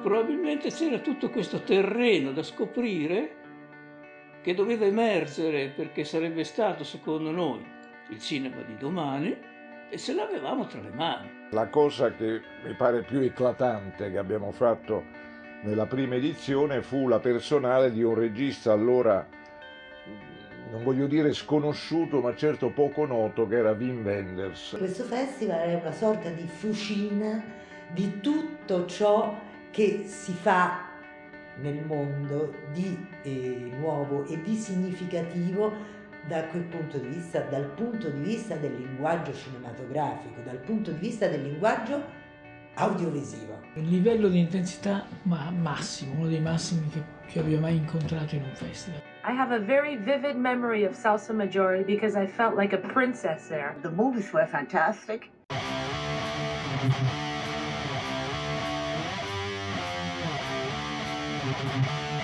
probabilmente c'era tutto questo terreno da scoprire che doveva emergere perché sarebbe stato, secondo noi, il cinema di domani, e ce l'avevamo tra le mani. La cosa che mi pare più eclatante che abbiamo fatto nella prima edizione fu la personale di un regista allora, non voglio dire sconosciuto, ma certo poco noto, che era Wim Wenders. Questo festival è una sorta di fucina di tutto ciò che si fa nel mondo di nuovo e di significativo da quel punto di vista, dal punto di vista del linguaggio cinematografico, dal punto di vista del linguaggio audiovisivo. Il livello di intensità massimo, uno dei massimi che abbia mai incontrato in un festival. I have a very vivid memory of Salsa Maggiore because I felt like a princess there. The movies were fantastic. Thank you.